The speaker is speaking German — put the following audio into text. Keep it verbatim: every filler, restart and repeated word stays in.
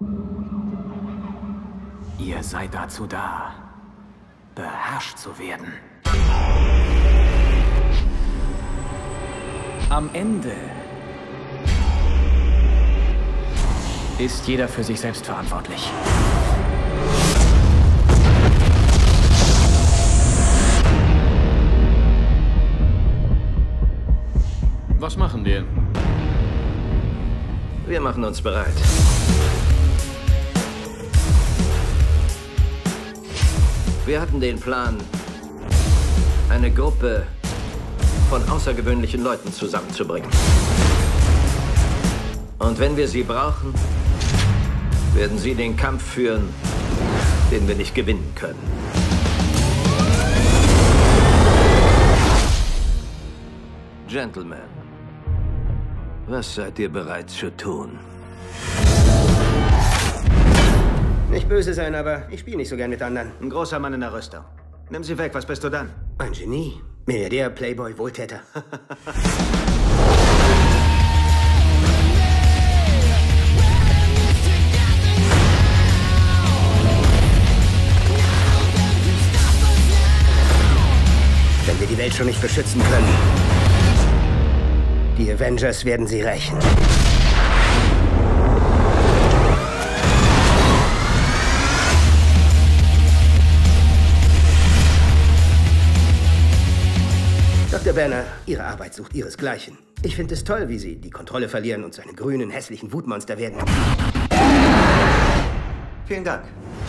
Ihr seid dazu da, beherrscht zu werden. Am Ende ist jeder für sich selbst verantwortlich. Was machen wir? Wir machen uns bereit. Wir hatten den Plan, eine Gruppe von außergewöhnlichen Leuten zusammenzubringen. Und wenn wir sie brauchen, werden sie den Kampf führen, den wir nicht gewinnen können. Gentlemen, was seid ihr bereit zu tun? Nicht böse sein, aber ich spiele nicht so gern mit anderen. Ein großer Mann in der Rüstung. Nimm sie weg, was bist du dann? Ein Genie. Milliardär, Playboy, Wohltäter. Wenn wir die Welt schon nicht beschützen können, die Avengers werden sie rächen. Doktor Banner, Ihre Arbeit sucht ihresgleichen. Ich finde es toll, wie Sie die Kontrolle verlieren und zu einem grünen, hässlichen Wutmonster werden. Vielen Dank.